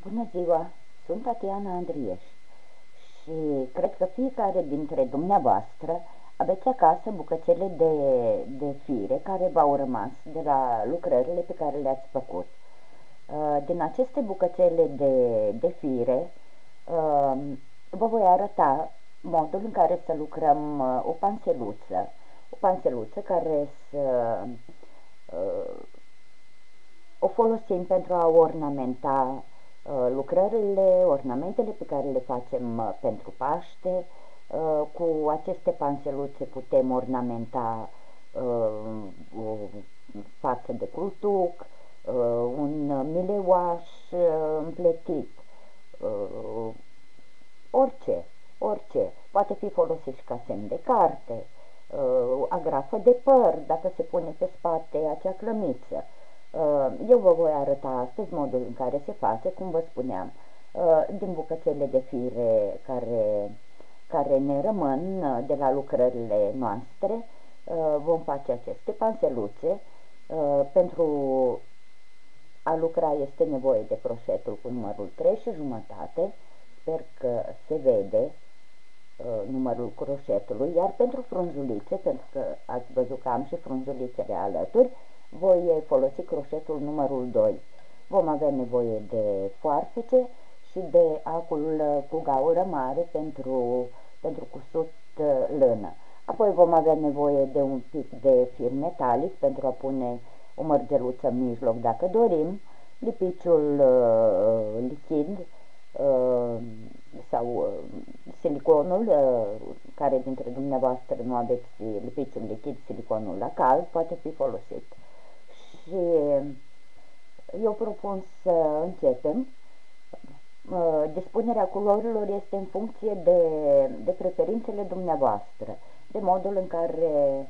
Bună ziua! Sunt Tatiana Andrieș și cred că fiecare dintre dumneavoastră aveți acasă bucățele de fire care v-au rămas de la lucrările pe care le-ați făcut. Din aceste bucățele de fire vă voi arăta modul în care să lucrăm o panseluță care să o folosim pentru a ornamenta ornamentele pe care le facem pentru Paște. Cu aceste panseluțe putem ornamenta o față de cultuc, un mileuaș împletit, orice. Poate fi folosit și ca semn de carte, agrafă de păr, dacă se pune pe spate acea clămiță. Eu vă voi arăta astăzi modul în care se face, cum vă spuneam, din bucățele de fire care ne rămân de la lucrările noastre. Vom face aceste panseluțe. Pentru a lucra este nevoie de croșetul cu numărul 3,5. Sper că se vede numărul croșetului, iar pentru frunzulițe, pentru că ați văzut că am și frunzulițele alături, voi folosi croșetul numărul 2. Vom avea nevoie de foarfece și de acul cu gaură mare pentru cusut lână. Apoi vom avea nevoie de un pic de fir metalic pentru a pune o mărgeluță în mijloc dacă dorim, lipiciul lichid sau siliconul, care dintre dumneavoastră nu aveți lipiciul lichid, siliconul la cald poate fi folosit. Și eu propun să începem. Dispunerea culorilor este în funcție de preferințele dumneavoastră, de modul în care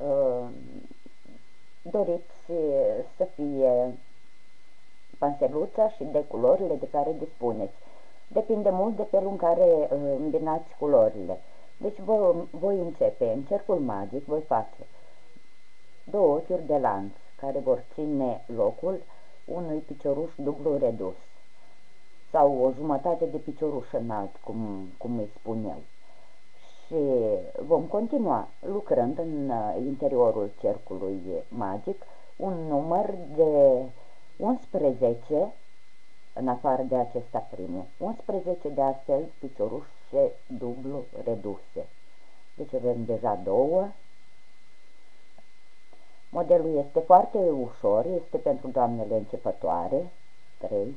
doriți să fie panseluța și de culorile de care dispuneți. Depinde mult de felul în care îmbinați culorile. Deci voi începe. În cercul magic voi face 2 ochiuri de lanț care vor ține locul unui picioruș dublu redus sau o jumătate de picioruș înalt, cum îi spun eu. Și vom continua lucrând în interiorul cercului magic un număr de 11, în afară de acesta primul, 11 de astfel piciorușe dublu reduse. Deci avem deja 2. Modelul este foarte ușor, este pentru doamnele începătoare. 3,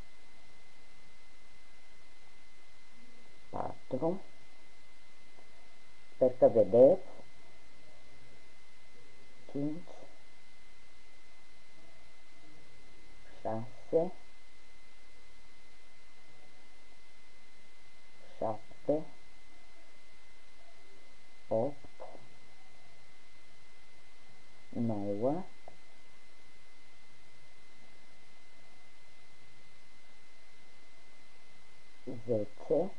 4, sper că vedeți, 5, 6, 7, 8, 9, 10,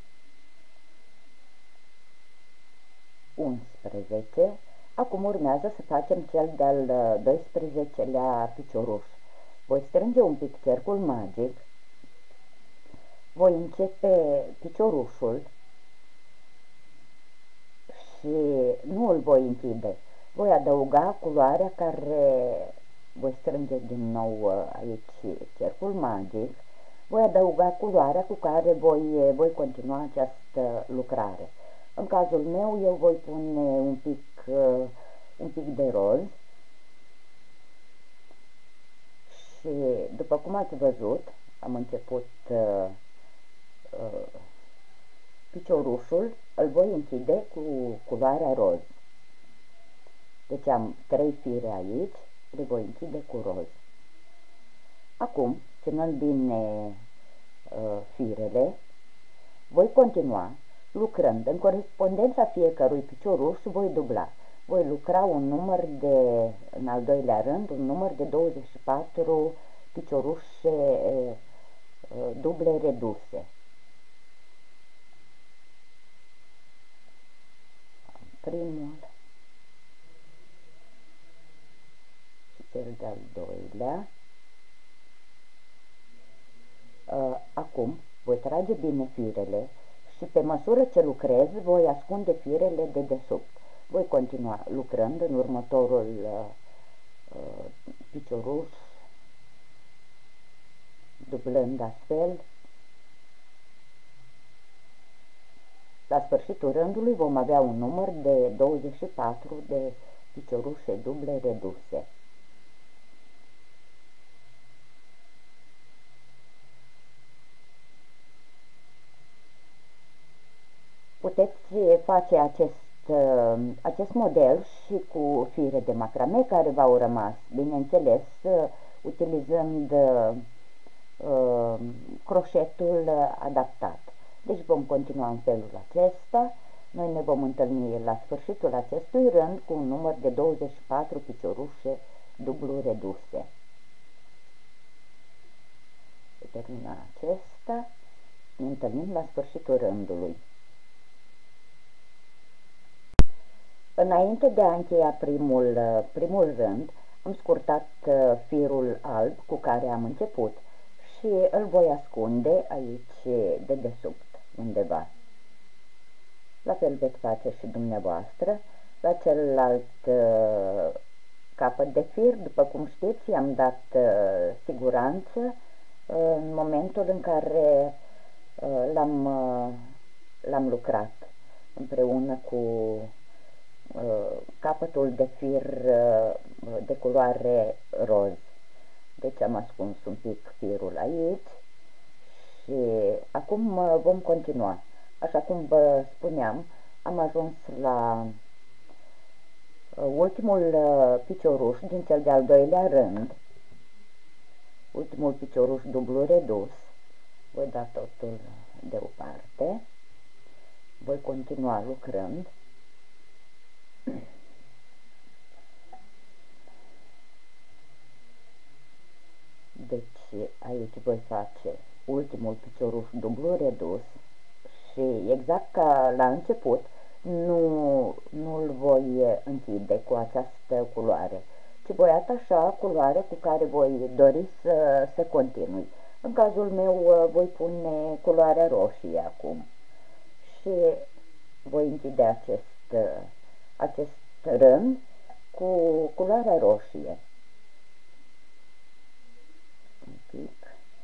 11. Acum urmează să facem cel de-al 12-lea picioruș. Voi strânge un pic cercul magic, voi începe piciorușul și nu îl voi închide. Voi adăuga culoarea care, voi strânge din nou aici cercul magic, voi adăuga culoarea cu care voi continua această lucrare. În cazul meu, eu voi pune un pic de roz și, după cum ați văzut, am început piciorușul, îl voi închide cu culoarea roz. Deci am 3 fire aici, le voi închide cu roz. Acum, ținând bine firele, voi continua lucrând. În corespondența fiecărui picioruș voi dubla. Voi lucra în al doilea rând, un număr de 24 piciorușe duble reduse. Primul și cel de-al doilea. Acum voi trage bine firele și pe măsură ce lucrez voi ascunde firele de desubt. Voi continua lucrând în următorul picioruș, dublând astfel. La sfârșitul rândului vom avea un număr de 24 de piciorușe duble reduse. Puteți face acest model și cu fire de macrame care v-au rămas, bineînțeles, utilizând croșetul adaptat. Deci vom continua în felul acesta. Noi ne vom întâlni la sfârșitul acestui rând cu un număr de 24 piciorușe dublu reduse. Pe termina acesta ne întâlnim la sfârșitul rândului. Înainte de a încheia primul rând, am scurtat firul alb cu care am început și îl voi ascunde aici de desubt, undeva. La fel veți face și dumneavoastră. La celălalt capăt de fir, după cum știți, i-am dat siguranță în momentul în care l-am lucrat împreună cu capătul de fir de culoare roz. Deci am ascuns un pic firul aici și acum vom continua. Așa cum vă spuneam, am ajuns la ultimul picioruș din cel de-al doilea rând, ultimul picioruș dublu redus. Voi da totul deoparte, voi continua lucrând. Deci aici voi face ultimul picioruș dublu redus și exact ca la început nu-l voi închide cu această culoare, ci voi atașa culoare cu care voi dori să continui. În cazul meu voi pune culoarea roșie acum și voi închide acest rând cu culoarea roșie. Un pic.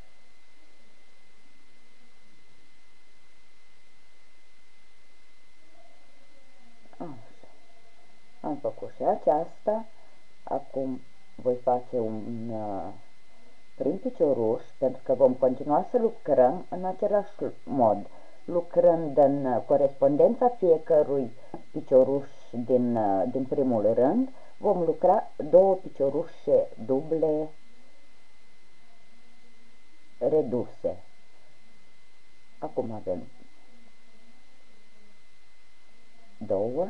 Așa. Am făcut și aceasta. Acum voi face un prim picioruș, pentru că vom continua să lucrăm în același mod, lucrând în corespondența fiecărui picioruș din primul rând. Vom lucra două piciorușe duble reduse. Acum avem două.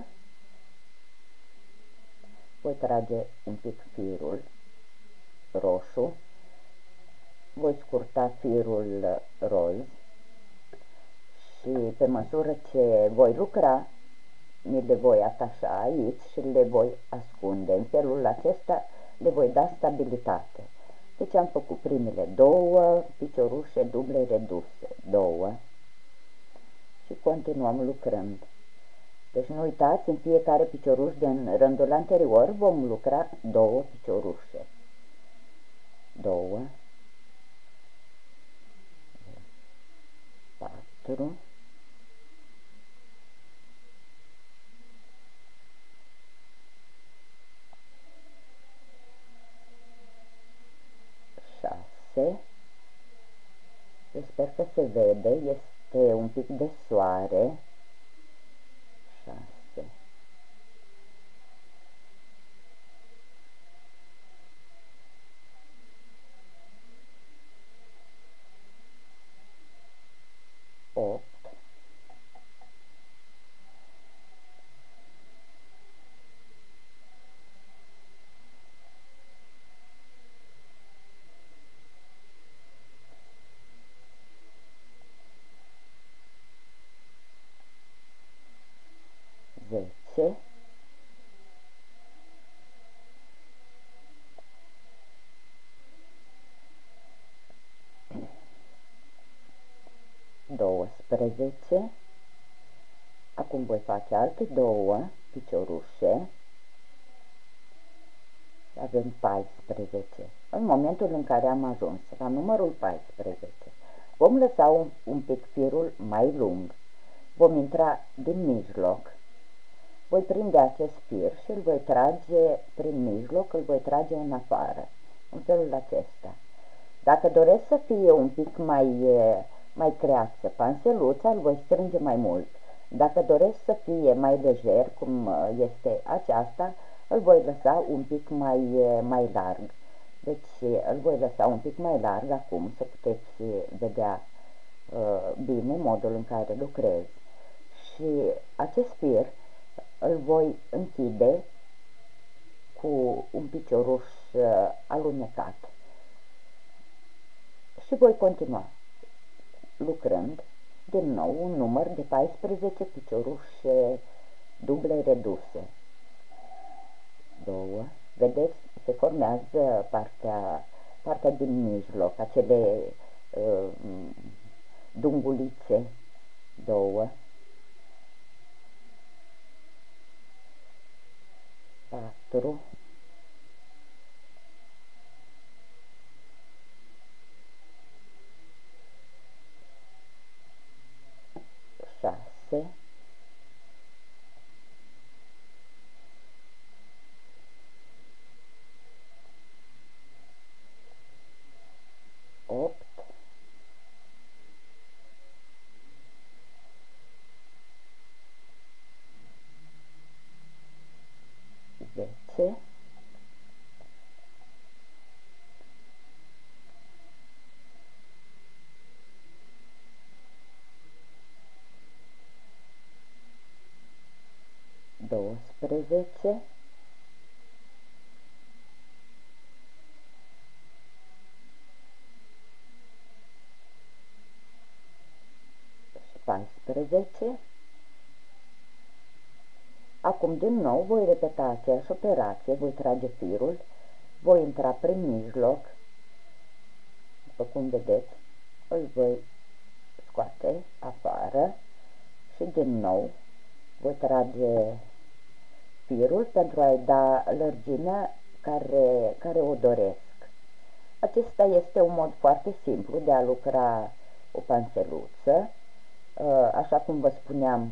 Voi trage un pic firul roșu, voi scurta firul roz și pe măsură ce voi lucra, mi le voi atașa aici și le voi ascunde. În felul acesta le voi da stabilitate. Deci am făcut primele două piciorușe duble reduse, două, și continuăm lucrând. Deci nu uitați, în fiecare picioruș din rândul anterior vom lucra două piciorușe. Două, patru, șase. Eu sper că se vede, este un pic de soare. 6, 8, 9, 12, acum voi face alte 2 piciorușe, avem 14. În momentul în care am ajuns la numărul 14, vom lăsa un pic firul mai lung, vom intra din mijloc, voi prinde acest fir și îl voi trage prin mijloc, îl voi trage în afară, în felul acesta. Dacă doresc să fie un pic mai creață panseluța, îl voi strânge mai mult. Dacă doresc să fie mai lejer, cum este aceasta, îl voi lăsa un pic mai larg. Deci îl voi lăsa un pic mai larg acum, să puteți vedea bine modul în care lucrez. Și acest fir îl voi închide cu un picioruș alunecat. Și voi continua lucrând din nou un număr de 14 piciorușe duble reduse. 2, vedeți, se formează partea din mijloc, acele dungulițe. 2, 4, 6, 8, 10, 12, 14. Acum din nou voi repeta aceeași operație, voi trage firul, voi intra prin mijloc, după cum vedeți, îl voi scoate afară și din nou voi trage firul pentru a-i da lărgimea care o doresc. Acesta este un mod foarte simplu de a lucra o panseluță. Așa cum vă spuneam,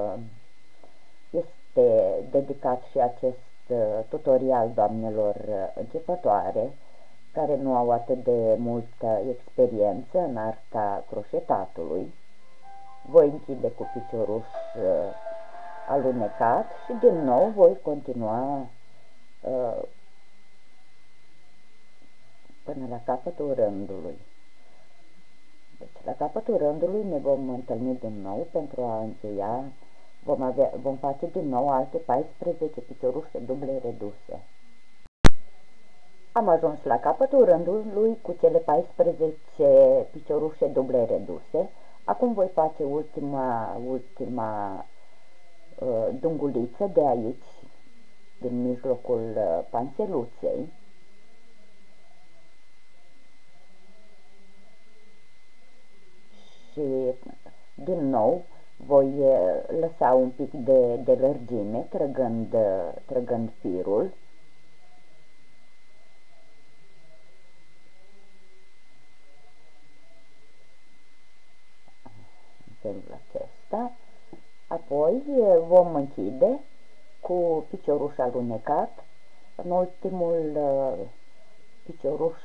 este dedicat și acest tutorial doamnelor începătoare care nu au atât de multă experiență în arta croșetatului. Voi închide cu picioruș alunecat și din nou voi continua până la capătul rândului. Deci la capătul rândului ne vom întâlni din nou pentru a încheia, vom face din nou alte 14 piciorușe duble reduse. Am ajuns la capătul rândului cu cele 14 piciorușe duble reduse. Acum voi face ultima dunguliță de aici, din mijlocul panseluței. Și din nou voi lăsa un pic de lărgime, trăgând firul. În felul acesta. Apoi vom închide cu picioruș alunecat în ultimul picioruș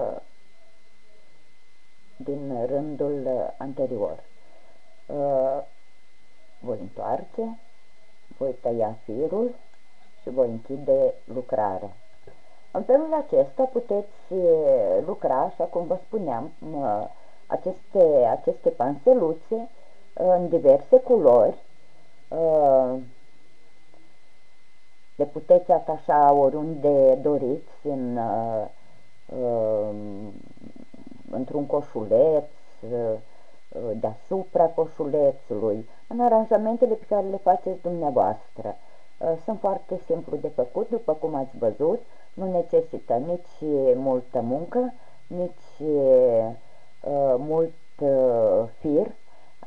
din rândul anterior. Voi întoarce, voi tăia firul și voi închide lucrarea. În felul acesta puteți lucra, așa cum vă spuneam, aceste panseluțe în diverse culori. Le puteți atașa oriunde doriți, într-un coșuleț, deasupra coșulețului, în aranjamentele pe care le faceți dumneavoastră. Sunt foarte simplu de făcut, după cum ați văzut, nu necesită nici multă muncă, nici mult fir,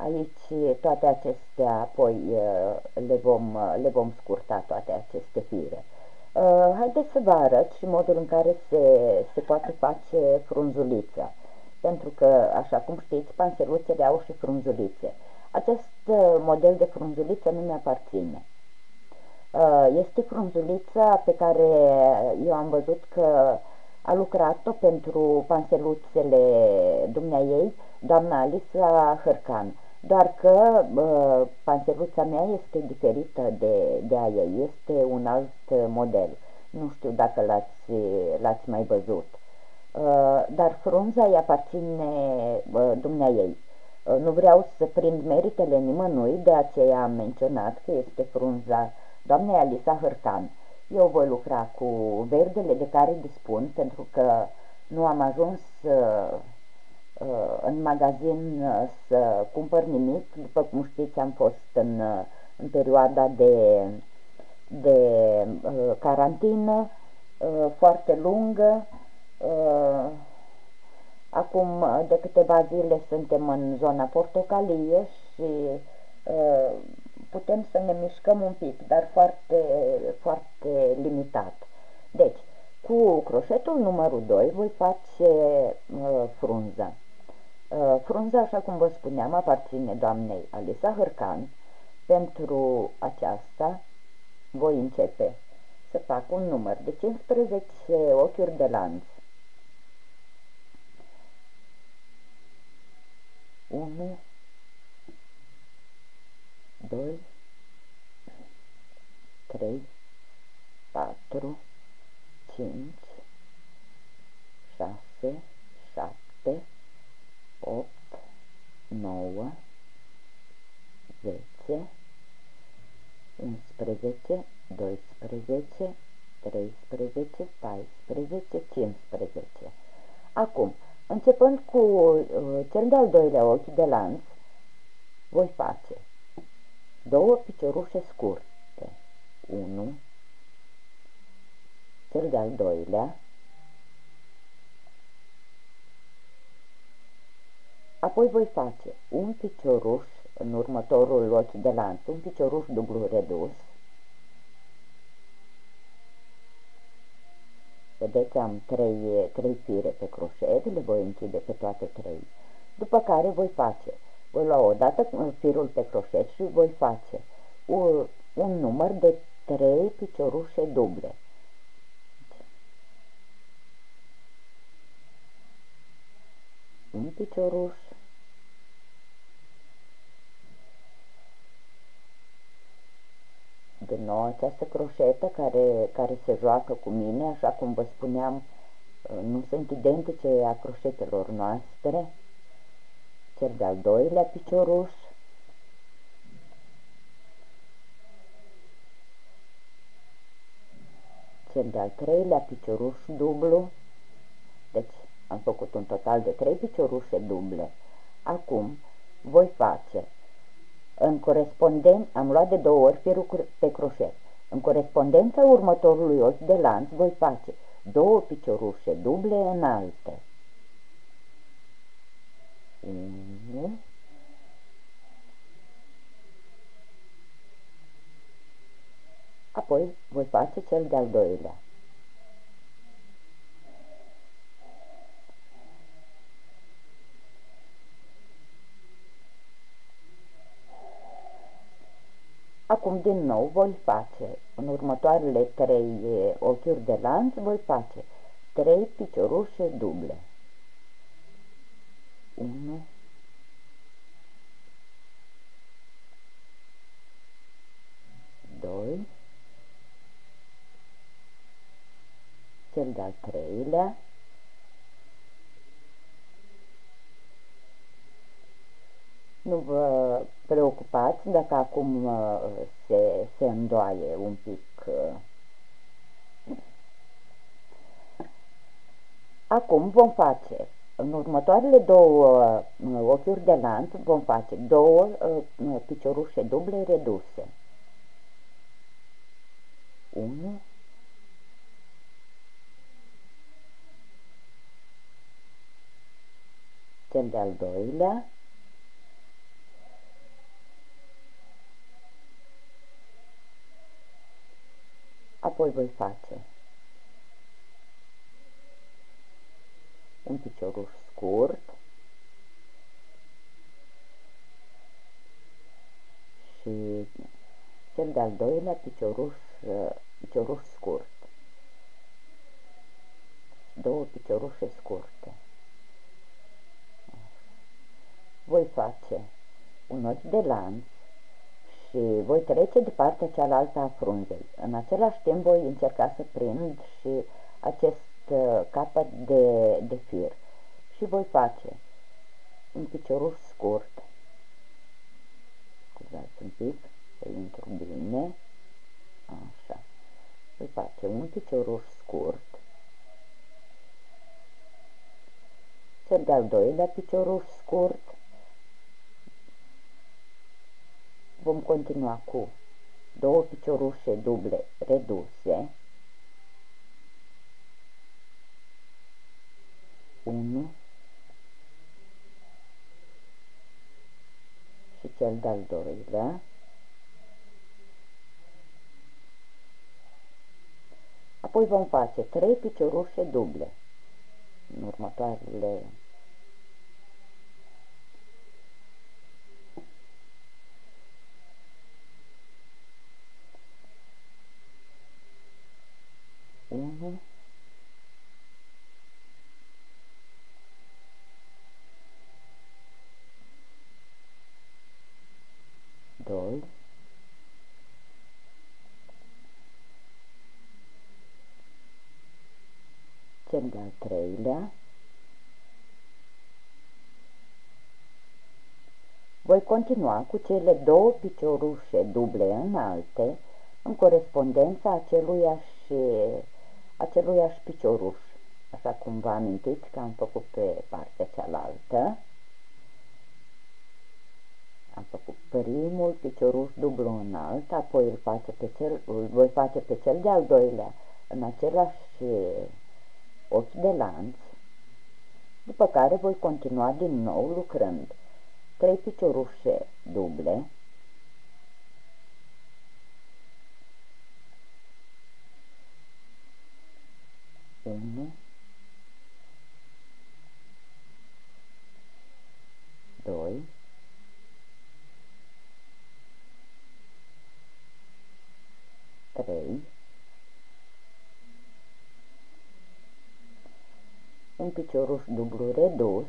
toate acestea, apoi le vom scurta toate aceste fire. Haideți să vă arăt și modul în care se poate face frunzulița, pentru că, așa cum știți, panseluțele au și frunzulițe. Acest model de frunzuliță nu mi-aparține. Este frunzulița pe care eu am văzut că a lucrat-o pentru panseluțele dumneaei, doamna Alisa Hârcan. Doar că panseluța mea este diferită de a ei, este un alt model. Nu știu dacă l-ați mai văzut. Dar frunza îi aparține dumneaei. Nu vreau să prind meritele nimănui, de aceea am menționat că este frunza doamnei Alisa Hârcan. Eu voi lucra cu verdele de care dispun, pentru că nu am ajuns în magazin să cumpăr nimic. După cum știți, am fost în perioada de carantină foarte lungă. Acum de câteva zile suntem în zona portocalie și putem să ne mișcăm un pic, dar foarte, foarte limitat. Deci, cu croșetul numărul 2 voi face frunza. Frunza, așa cum vă spuneam, aparține doamnei Alisa Hârcan. Pentru aceasta voi începe să fac un număr de 15 ochiuri de lanț. 1, 2, 3, 4, 5, 6, 7, 8, 9, 10, 11, 12, 13, 14, 15. Acum, începând cu cel de-al doilea ochi de lanț, voi face două piciorușe scurte, 1, cel de-al doilea, apoi voi face un picioruș în următorul ochi de lanț, un picioruș dublu redus. Vedeți, am trei fire pe croșet, le voi închide pe toate 3. După care voi lua odată firul pe croșet și voi face un număr de 3 piciorușe duble. Un picioruș, din nou această croșetă care se joacă cu mine, așa cum vă spuneam, nu sunt identice a croșetelor noastre. Cel de-al doilea picioruș, cel de-al treilea picioruș dublu, deci am făcut un total de 3 piciorușe duble. Acum voi face am luat de 2 ori firul pe croșet. În corespondența următorului ochi de lanț voi face 2 piciorușe duble înalte. 1, apoi voi face cel de-al doilea. Acum din nou voi face, în următoarele 3 ochiuri de lanț, voi face 3 piciorușe duble. 1, 2, cel de-al treilea, nu vă preocupați dacă acum se îndoaie un pic. Acum vom face, în următoarele 2 ochiuri de lanț, vom face 2 piciorușe duble reduse. 1, cel de-al doilea, voi face un picioruș scurt și cel de-al doilea picioruș scurt, două piciorușe scurte. Voi face un ochi de lanț și voi trece de partea cealaltă a frunzei. În același timp voi încerca să prind și acest capăt de fir și voi face un picioruș scurt, scuzați un pic, să intru bine, așa, voi face un picioruș scurt, cel de-al doilea picioruș scurt, vom continua cu două piciorușe duble reduse, 1 și cel de-al doilea, apoi vom face 3 piciorușe duble în următoarele 1, 2, 3, cel de-al treilea, voi continua cu cele două piciorușe duble înalte în corespondența aceluiași picioruș, așa cum vă amintiți că am făcut pe partea cealaltă. Am făcut primul picioruș dublu înalt, apoi îl voi face pe cel de-al doilea în același ochi de lanț, după care voi continua din nou lucrând 3 piciorușe duble, unu, 2, 3, un picioruș dublu redus,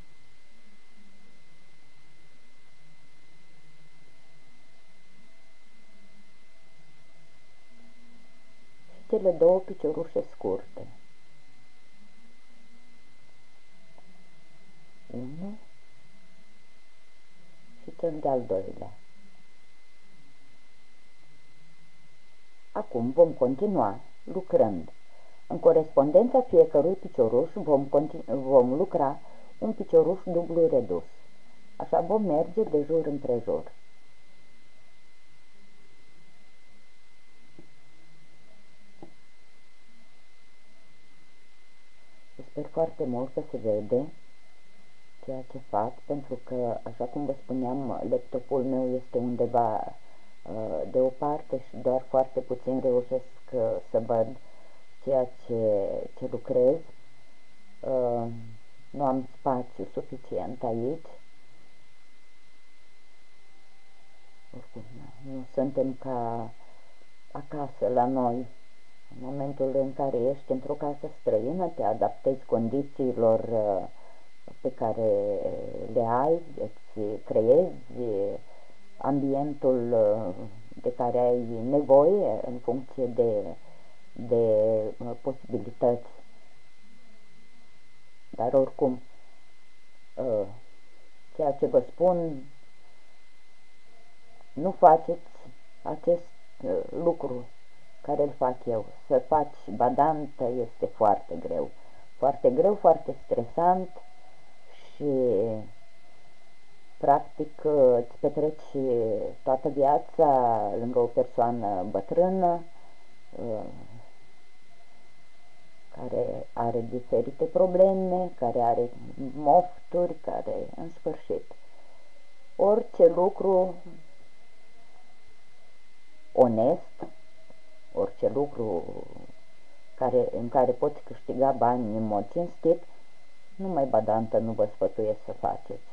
și cele două piciorușe scurte, 1 și cel de-al doilea. Acum vom continua lucrând. În corespondența fiecărui picioruș vom lucra un picioruș dublu redus. Așa vom merge de jur împrejur. Sper foarte mult că se vede ceea ce fac, pentru că, așa cum vă spuneam, laptopul meu este undeva deoparte și doar foarte puțin reușesc să văd ceea ce lucrez. Nu am spațiu suficient aici. Oricum, nu suntem ca acasă la noi. În momentul în care ești într-o casă străină, te adaptezi condițiilor pe care le ai, îți creezi ambientul de care ai nevoie în funcție de posibilități. Dar oricum, ceea ce vă spun, nu faceți acest lucru care îl fac eu. Să faci badantă este foarte greu. Foarte greu, foarte stresant și practic îți petreci toată viața lângă o persoană bătrână care are diferite probleme, care are mofturi, care, în sfârșit, orice lucru onest, orice orice lucru în care poți câștiga bani în mod cinstit, numai badantă nu vă sfătuiesc să faceți.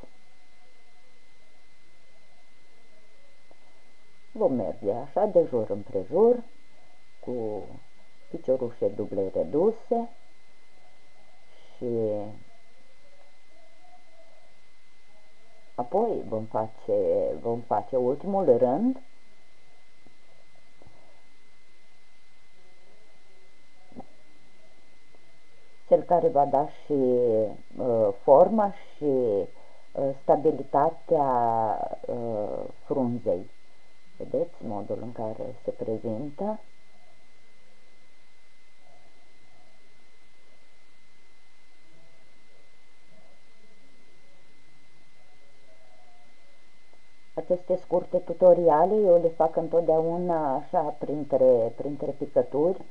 Vom merge așa de jur împrejur, cu piciorușe duble reduse și apoi vom face ultimul rând. Cel care va da și forma și stabilitatea frunzei. Vedeți modul în care se prezintă? Aceste scurte tutoriale eu le fac întotdeauna așa printre picături,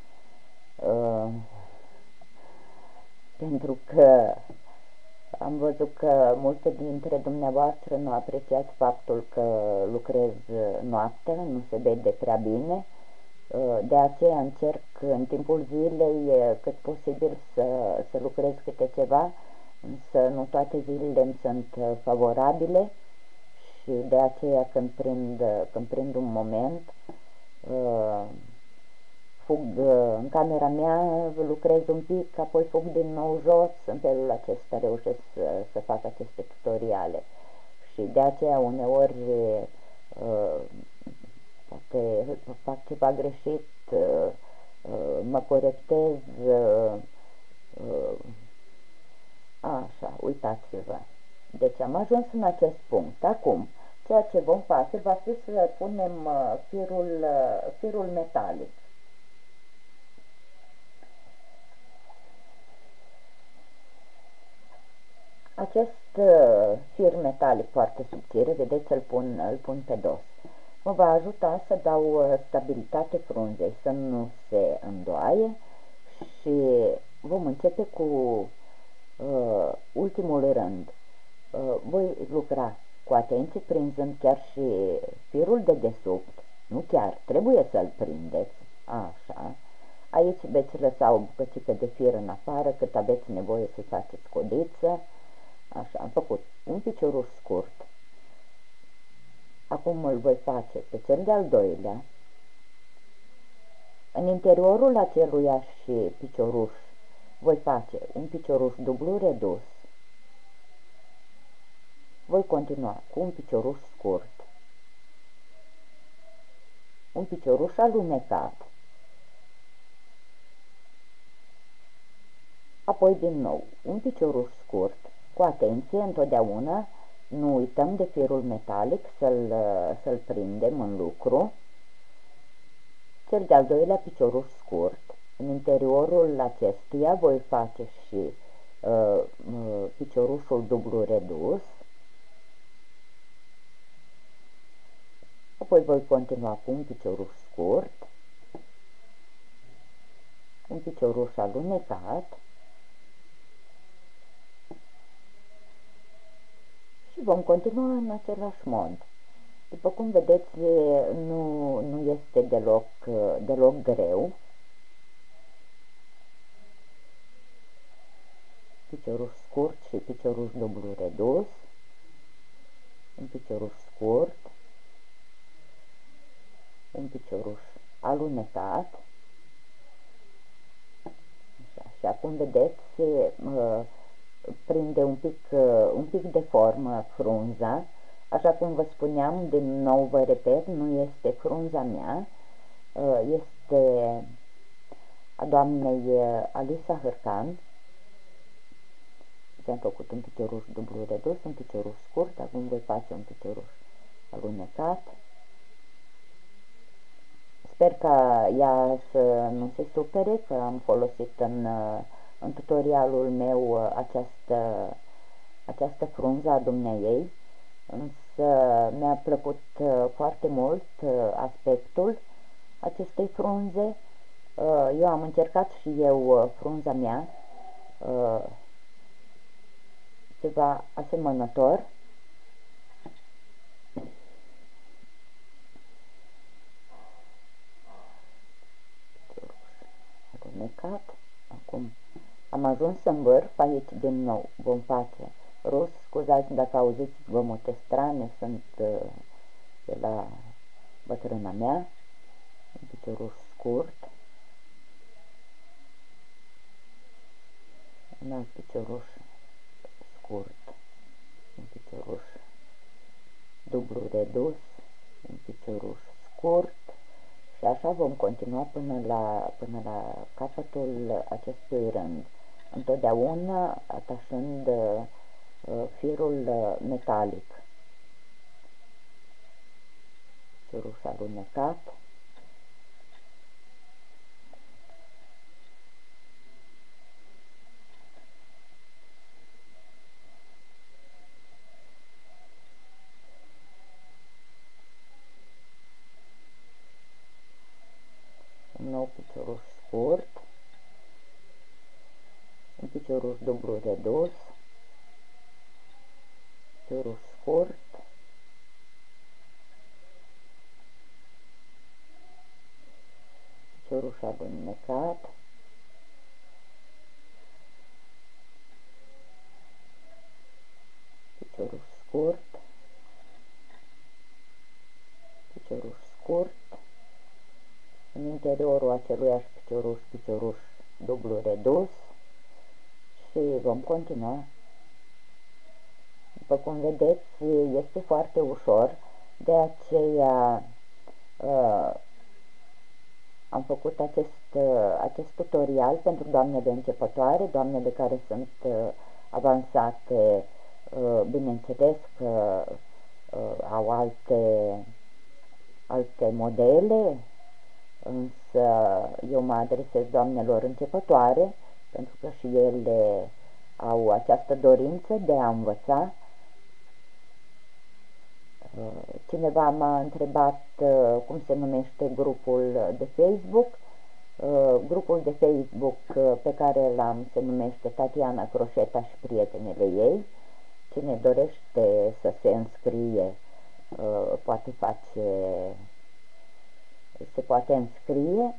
pentru că am văzut că multe dintre dumneavoastră nu apreciați faptul că lucrez noaptea, nu se vede prea bine. De aceea încerc în timpul zilei cât posibil să lucrez câte ceva, însă nu toate zilele îmi sunt favorabile și de aceea când prind un moment, fug în camera mea, lucrez un pic, apoi fug din nou jos, în felul acesta reușesc să fac aceste tutoriale. Și de aceea uneori poate fac ceva greșit, mă corectez, așa, uitați-vă. Deci am ajuns în acest punct. Acum, ceea ce vom face va fi să punem firul metalic. Acest fir metalic foarte subțire, vedeți, îl pun pe dos. Mă va ajuta să dau stabilitate frunzei, să nu se îndoaie și vom începe cu ultimul rând. Voi lucra cu atenție, prinzând chiar și firul de desubt, nu chiar, trebuie să-l prindeți, așa. Aici veți lăsa o bucățică de fir în afară, cât aveți nevoie să faceți codiță. Așa, am făcut un picioruș scurt. Acum îl voi face pe cel de-al doilea. În interiorul aceluiași picioruș voi face un picioruș dublu redus. Voi continua cu un picioruș scurt, un picioruș alunecat, apoi din nou un picioruș scurt. Cu atenție, întotdeauna nu uităm de firul metalic, să-l prindem în lucru. Cel de-al doilea picioruș scurt. În interiorul acestuia voi face și piciorușul dublu redus. Apoi voi continua cu un picioruș scurt, un picioruș alunecat și vom continua în același mod. După cum vedeți, nu este deloc greu. Picioruș scurt și picioruș dublu redus, un picioruș scurt, un picioruș alunecat. Așa. Și acum vedeți, prinde un pic de formă frunza. Așa cum vă spuneam, din nou vă repet, nu este frunza mea, este a doamnei Alisa Hârcan. Am făcut un picioruș dublu redus, un picioruș scurt, acum voi face un picioruș alunecat. Sper ca ea să nu se supere că am folosit în tutorialul meu această frunză a dumneiei, însă mi-a plăcut foarte mult aspectul acestei frunze. Eu am încercat și eu frunza mea, ceva asemănător. alunecat. Acum am ajuns în vârf, aici din nou vom face rus. Scuzați dacă auziți zgomote strane, sunt de la bătrâna mea. Un picioruș scurt, un alt picioruș scurt, un picioruș dublu redus, un picioruș scurt și așa vom continua până la capătul acestui rând, întotdeauna atașând firul metalic. Picioruș alunecat, un nou picioruș scurt, un picioruș dublu redus, picioruș scurt, picioruș alunecat, picioruș scurt, picioruș scurt, în interiorul aceluiași picioruș dublu redus și vom continua. După cum vedeți, este foarte ușor, de aceea am făcut acest tutorial pentru doamnele începătoare, doamnele care sunt avansate, bineînțeles că au alte modele, însă eu mă adresez doamnelor începătoare, pentru că și ele au această dorință de a învăța. Cineva m-a întrebat cum se numește grupul de Facebook. Grupul de Facebook pe care l-am se numește Tatiana Croșeta și prietenele ei. Cine dorește să se înscrie se poate înscrie.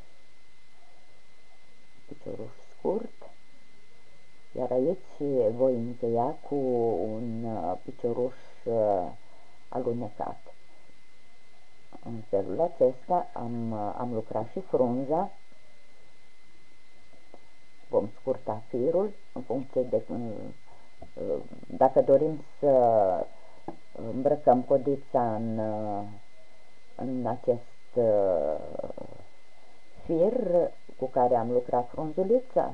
Picioruș scurt, iar aici voi încheia cu un picioruș alunecat. În felul acesta am lucrat și frunza. Vom scurta firul în funcție de dacă dorim să îmbrăcăm codița în acest fir cu care am lucrat frunzulița,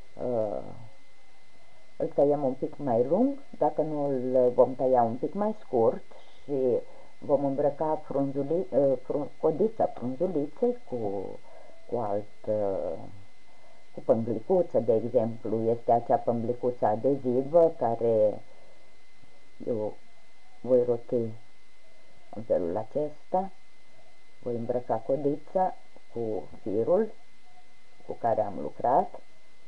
îl tăiem un pic mai lung. Dacă nu, îl vom tăia un pic mai scurt și vom îmbrăca codița frunzuliței cu pâmblicuță, de exemplu. Este acea pâmblicuță adezivă care eu voi roti în felul acesta. Voi îmbrăca codița cu firul cu care am lucrat.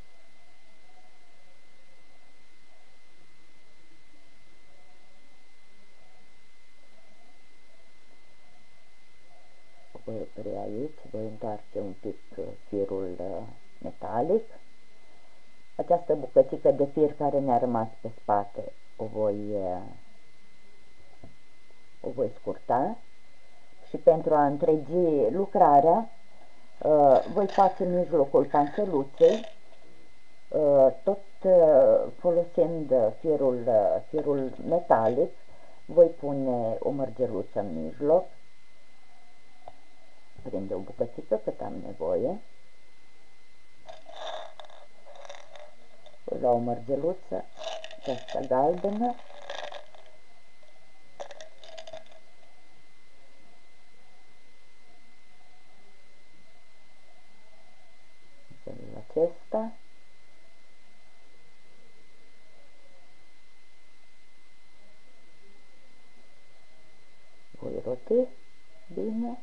Voi opri aici, voi întoarce un pic firul metalic. Această bucățică de fir care ne-a rămas pe spate o voi scurta și pentru a întregi lucrarea voi face mijlocul panseluței, tot folosind firul metalic. Voi pune o mărgeluță în mijloc, prinde o bucățică cât am nevoie. Voi lua o mărgeluță, aceasta galbenă, acesta. Voi roti bine.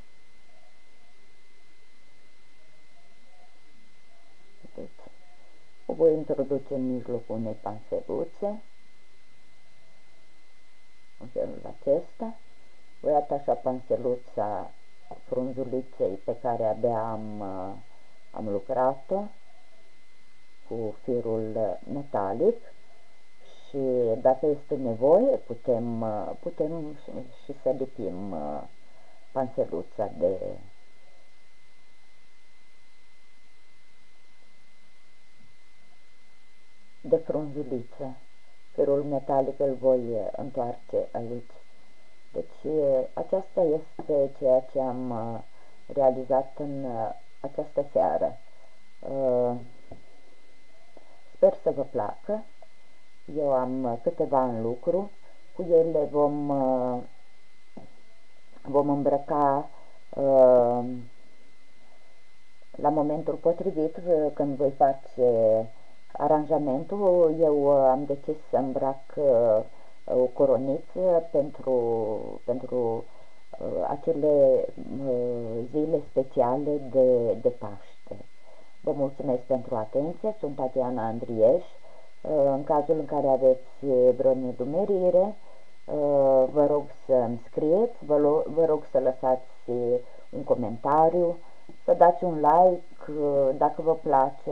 O voi introduce în mijlocul unei panseluțe, în felul acesta. Voi atașa panseluța frunzuliței pe care abia am lucrat-o cu firul metalic și dacă este nevoie putem și să lipim panseluța de frunzuliță. Firul metalic îl voi întoarce aici. Deci aceasta este ceea ce am realizat în această seară. Sper să vă placă. Eu am câteva în lucru. Cu ele vom îmbrăca la momentul potrivit, când voi face aranjamentul. Eu am decis să îmbrac o coroniță pentru acele zile speciale de Paște. Vă mulțumesc pentru atenție, sunt Tatiana Andrieș. În cazul în care aveți vreo nedumerire, vă rog să-mi scrieți, vă rog să lăsați un comentariu, să dați un like dacă vă place.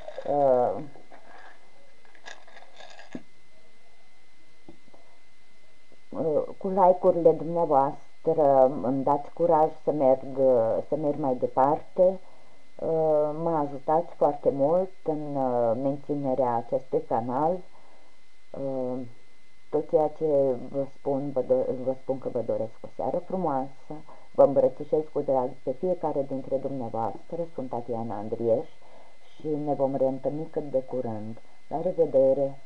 Cu like-urile dumneavoastră îmi dați curaj să merg mai departe. Mă ajutați foarte mult în menținerea acestui canal. Tot ceea ce vă spun că vă doresc o seară frumoasă. Vă îmbrățișez cu drag pe fiecare dintre dumneavoastră. Sunt Tatiana Andrieș și ne vom reîntâlni cât de curând. La revedere!